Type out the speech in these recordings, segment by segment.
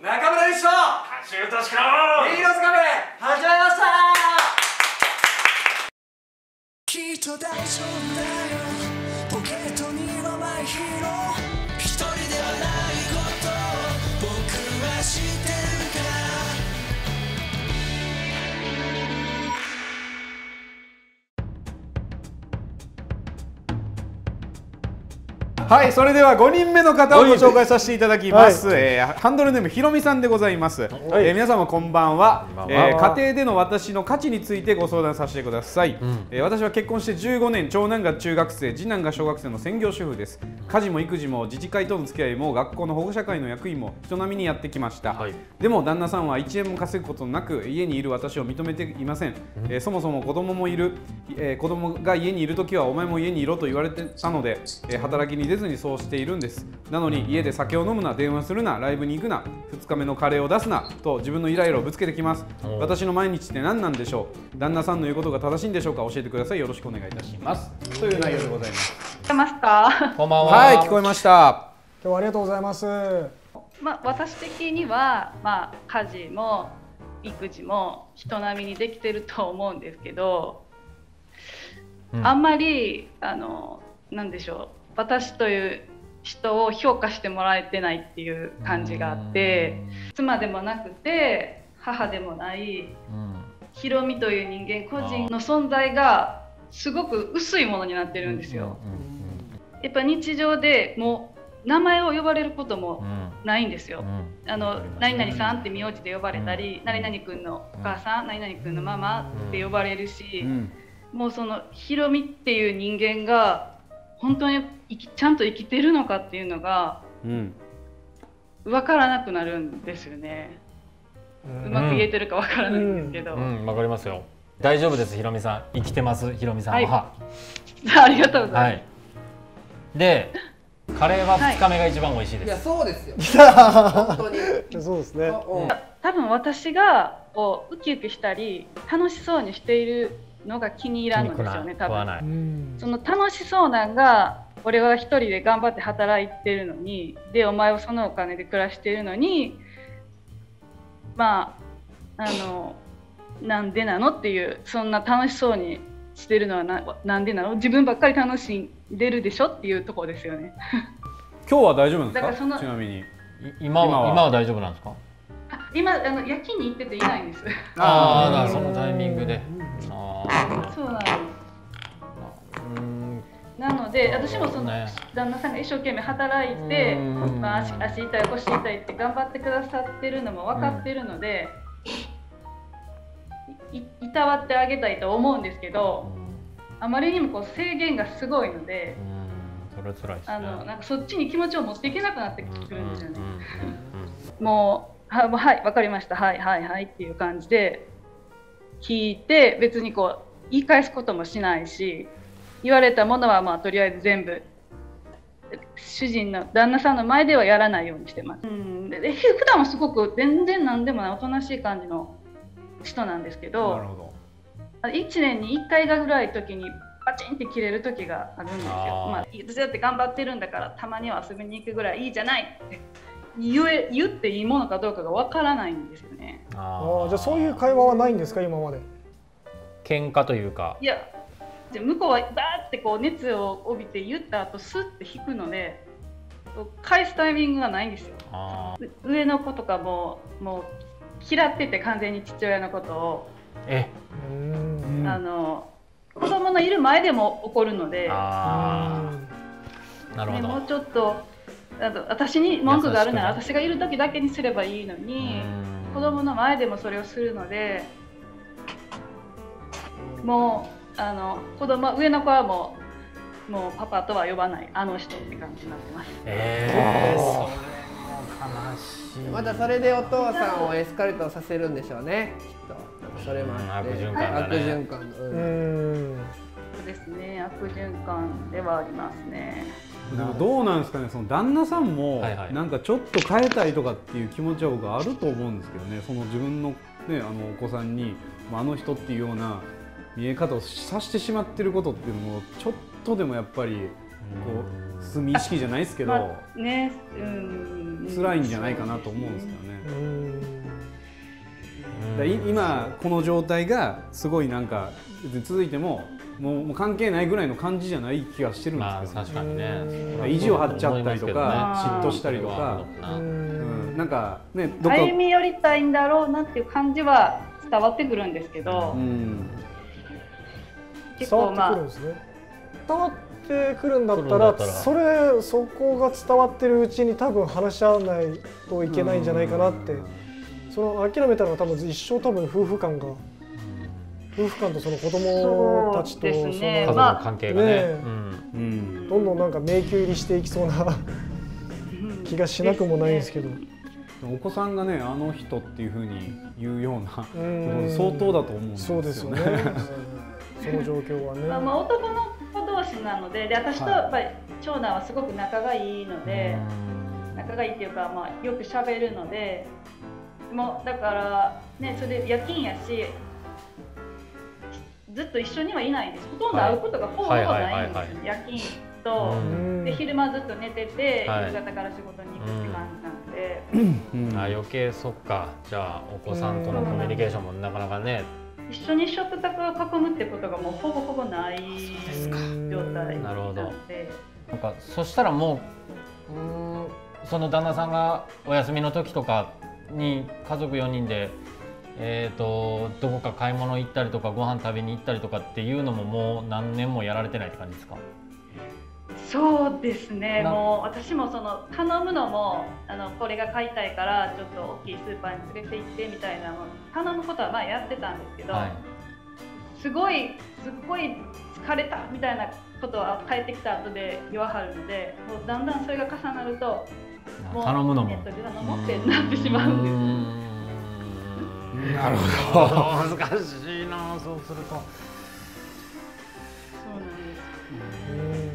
中村一翔橋豊志のヒーローズカフェ始まりました。 きっと大丈夫だよ、ポケットにはマイヒーロー、一人ではないことを僕は知ってるから。 はい、それでは5人目の方をご紹介させていただきます。ハンドルネームひろみさんでございます。皆様こんばんは。家庭での私の価値についてご相談させてください。私は結婚して15年、長男が中学生、次男が小学生の専業主婦です。家事も育児も自治会との付き合いも学校の保護者会の役員も人並みにやってきました。でも旦那さんは1円も稼ぐことなく家にいる私を認めていません。そもそも子供もいる、子供が家にいるときはお前も家にいろと言われてたので、働きに出ずにそうしているんです。なのに家で酒を飲むな、電話するな、ライブに行くな、2日目のカレーを出すなと自分のイライラをぶつけてきます。私の毎日って何なんでしょう。旦那さんの言うことが正しいんでしょうか。教えてください。よろしくお願いいたします。という内容でございます。 聞こえますか？ こんばんは。 はい、聞こえました。 今日はありがとうございます。 私的には、家事も育児も人並みにできてると思うんですけど、あんまりなんでしょう、私という人を評価してもらえてないっていう感じがあって、妻でもなくて母でもないひろみという人間個人の存在がすごく薄いものになってるんですよ。やっぱ日常でもう名前を呼ばれることもないんですよ。何々さんって名字で呼ばれたり、何々くんのお母さん、何々くんのママって呼ばれるし、もうそのひろみっていう人間が本当にちゃんと生きてるのかっていうのが分からなくなるんですよね。うまく言えてるか分からないんですけど。 わかりますよ。大丈夫です。ひろみさん生きてます。ひろみさんは。 ありがとうございます。 で、カレーは2日目が一番美味しいです。 いや、そうですよ。本当に。 そうですね。 多分私がウキウキしたり楽しそうにしているのが気に入らんのですよね。多分その楽しそうなんが、俺は一人で頑張って働いてるのに、でお前はそのお金で暮らしてるのに、なんでなのっていう、そんな楽しそうにしてるのはなんでなの、自分ばっかり楽しんでるでしょっていうところですよね。 今日は大丈夫なんですか。 だからちなみに今は大丈夫なんですか。 今夜勤に行ってていないんです。 そのタイミングで。 そうなんです。なので私もその旦那さんが一生懸命働いて、足痛い腰痛いって頑張ってくださってるのも分かってるので、いたわってあげたいと思うんですけど、あまりにも制限がすごいので、 それ辛いですね。 なんかそっちに気持ちを持っていけなくなってくるんですよね。もうはい分かりました、はいはいはいっていう感じで聞いて、別に言い返すこともしないし、言われたものはとりあえず全部主人の旦那さんの前ではやらないようにしてます。で普段はすごく全然何でもないおとなしい感じの人なんですけど、1年に1回ぐらい時にバチンって切れる時があるんですよ。私だって頑張ってるんだからたまには遊びに行くぐらいいいじゃないって言っていいものかどうかがわからないんですよね。 じゃあそういう会話はないんですか、今まで。 喧嘩というか。いや、 向こうはバーって熱を帯びて言った後スッて引くので、返すタイミングがないんですよ。上の子とかもう嫌ってて、完全に父親のことを子供のいる前でも怒るので、なるほど。もうちょっと私に文句があるなら私がいる時だけにすればいいのに、子供の前でもそれをするので、もう上の子はもうパパとは呼ばない、あの人って感じになってます。 それも悲しい。またそれでお父さんをエスカレートさせるんでしょうね、きっと。それもあって、悪循環。 そうですね、悪循環ではありますね。 でもどうなんですかね、その旦那さんもなんかちょっと変えたいとかっていう気持ちは僕あると思うんですけどね。その自分のね、お子さんにあの人っていうような見え方をさしてしまっていることっていうのもちょっとでもやっぱりう罪意識じゃないですけど、 まあね、 辛いんじゃないかなと思うんですけどね。今この状態がすごいなんか続いてももう関係ないぐらいの感じじゃない気がしてるんですけど、 確かにね、 意地を張っちゃったりとか嫉妬したりとか、なんかねどっか歩み寄りたいんだろうなっていう感じは伝わってくるんですけど、結構まあ伝わってくるんだったらそこが伝わってるうちに多分話し合わないといけないんじゃないかなって。その諦めたのは多分一生多分夫婦間とその子供たちとその家族の関係がね、 どんどんなんか迷宮入りしていきそうな気がしなくもないんですけど、 お子さんがねあの人っていうふうに言うような相当だと思うんですよね。そうですよね。 その状況はね。 まあ男の子同士なので、私とやっぱり長男はすごく仲がいいので、仲がいいっていうかまあよく喋るので。もうだからね、それで夜勤やしずっと一緒にはいないです。ほとんど会うことがほぼないんですよ。夜勤とで昼間ずっと寝てて、夕方から仕事に行くって感じなんで、 余計そっか。じゃあお子さんとのコミュニケーションもなかなかね、 一緒に食卓を囲むってことがもうほぼほぼない状態なので、 なんかそしたらもうその旦那さんがお休みの時とかに家族4人で、どこか買い物行ったりとかご飯食べに行ったりとかっていうのももう何年もやられてないって感じですか？ そうですね。もう私もその頼むのもこれが買いたいからちょっと大きいスーパーに連れて行ってみたいなの頼むことはまあやってたんですけど、すごい疲れたみたいなことは帰ってきた後で言わはるので、もうだんだんそれが重なると頼むのもネットで頼もうってなってしまうんです。 なるほど。難しいな、そうすると。 そうなんです。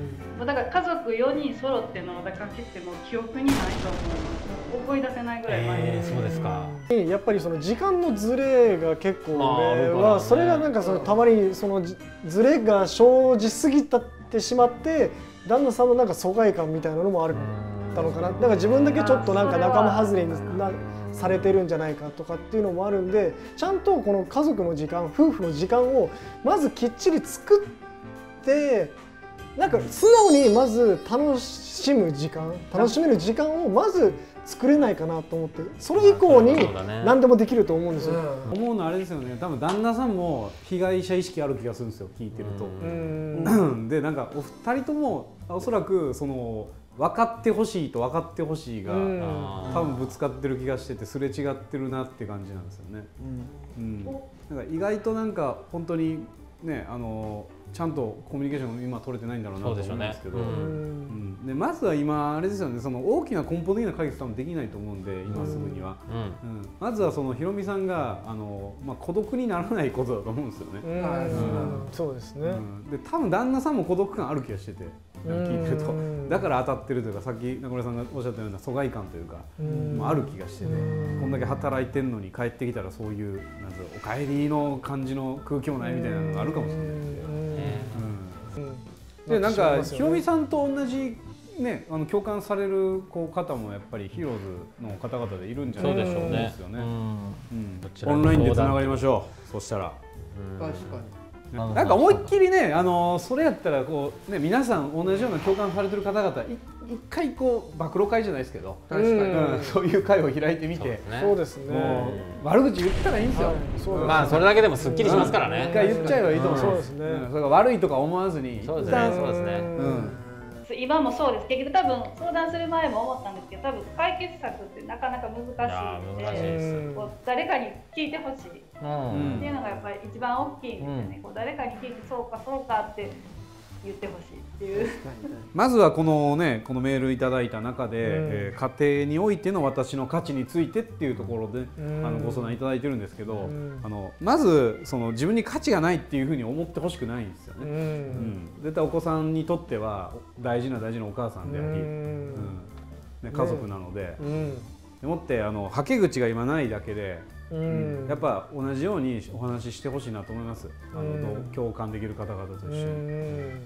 だから家族4人揃ってのお出かけってもう記憶にないと思う。思い出せないぐらい前です。 そうですか。 やっぱりその時間のズレが結構は、それがなんかそのたまにそのズレが生じすぎてしまって、旦那さんのなんか疎外感みたいなのもある。たのかな。だから自分だけちょっとなんか仲間外れにされてるんじゃないかとかっていうのもあるんで、ちゃんとこの家族の時間、夫婦の時間をまずきっちり作って、なんか素直にまず楽しめる時間をまず作れないかなと思って、それ以降に何でもできると思うんですよ。 思うのはあれですよね。多分旦那さんも被害者意識ある気がするんですよ。聞いてると。でなんかお二人ともおそらくその分かってほしいと分かってほしいが多分ぶつかってる気がしてて、すれ違ってるなって感じなんですよね。なんか意外となんか本当にね、ちゃんとコミュニケーション今取れてないんだろうなと思うんですけど、でまずは今あれですよね、その大きな根本的な解決多分できないと思うんで今すぐには、まずはそのひろみさんが孤独にならないことだと思うんですよね。 そうですね。 で多分旦那さんも孤独感ある気がしてて、聞いてるとだから当たってるというか、さっき中村さんがおっしゃったような疎外感というかある気がしてて、こんだけ働いてんのに帰ってきたらそういうなんお帰りの感じの空気もないみたいなのがあるかもしれないんで。でなんかひろみさんと同じね、共感される方もやっぱりヒーローズの方々でいるんじゃないかと思うんですよね。オンラインでつながりましょう。そしたら確かになんか思いっきりね、それやったらこうね、皆さん同じような共感されてる方々一回こう暴露会じゃないですけど、確かにそういう会を開いてみて、 そうですね。 悪口言ったらいいんですよ。 まあそれだけでもすっきりしますからね。 一回言っちゃえばいいと思う。そうですね。それが悪いとか思わずに。 そうですね。そうですね。 今もそうです。結局多分相談する前も思ったんですけど、多分解決策ってなかなか難しいので、誰かに聞いてほしいっていうのがやっぱり一番大きいんですよね。誰かに聞いてそうかそうかって言ってほしいっていう。 まずはこのメールいただいた中で、家庭においての私の価値についてっていうところでご相談いただいてるんですけど、まずその自分に価値がないっていうふうに思ってほしくないんですよね。絶対お子さんにとっては大事なお母さんであり、家族なので、でもってはけ口が今ないだけで、やっぱ同じようにお話ししてほしいなと思います。共感できる方々と一緒に。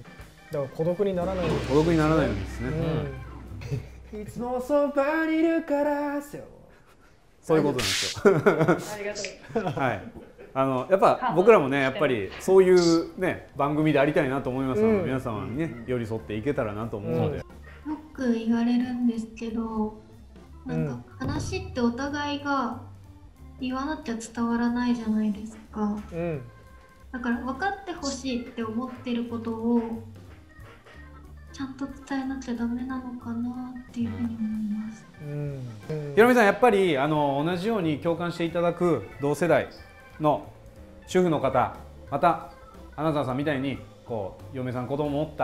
だから孤独にならないように。 孤独にならないようにですね。 いつもそばにいるからですよ。 そういうことなんですよ。 ありがとう。 はい。やっぱ僕らもね、やっぱりそういうね番組でありたいなと思いますので、皆様にね寄り添っていけたらなと思うので。 よく言われるんですけど、なんか話ってお互いが言わなきゃ伝わらないじゃないですか。だから分かってほしいって思ってることをちゃんと伝えなきゃダメなのかなっていうふうに思います。 ひろみさん、やっぱり同じように共感していただく同世代の主婦の方、また花澤さんみたいにこう嫁さん子供を持った、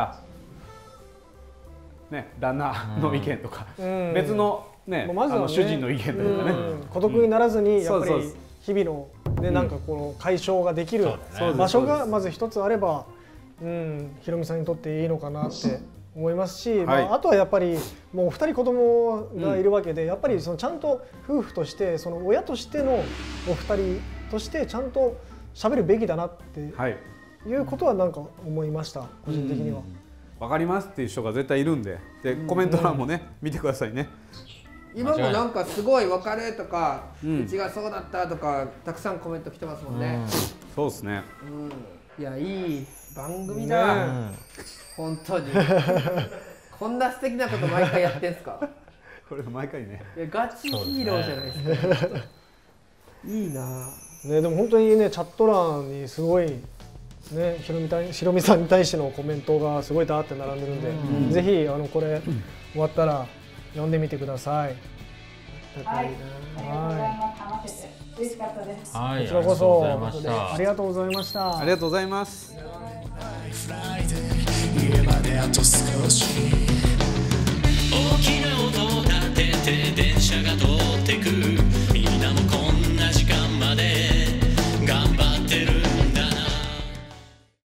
ね、旦那の意見とか、別の、ね、まずはね、主人の意見というかね、 孤独にならずにやっぱり日々の、ね、なんかこの解消ができる場所がまず一つあれば、ひろみさんにとっていいのかなって思いますし、あとはやっぱりもう2人子供がいるわけで、やっぱりそのちゃんと夫婦としてその親としてのお二人としてちゃんと喋るべきだなっていうことはなんか思いました、個人的には。 わかりますっていう人が絶対いるんで、コメント欄もね見てくださいね。 今もなんかすごい分かるとか、うちがそうだったとかたくさんコメント来てますもんね。 そうですね。 いや、いい番組だ。本当に。こんな素敵なこと毎回やってんすか。 これ毎回ね。 いや、ガチヒーローじゃないですか。いいな。 ね、でも本当にね、チャット欄にすごいね、ひろみさんに対してのコメントがすごいダーって並んでるんで、ぜひこれ終わったら読んでみてください。 はい、ありがとうございます。話してて嬉しかったです。 こちらこそありがとうございました。 ありがとうございます。 家まであと少し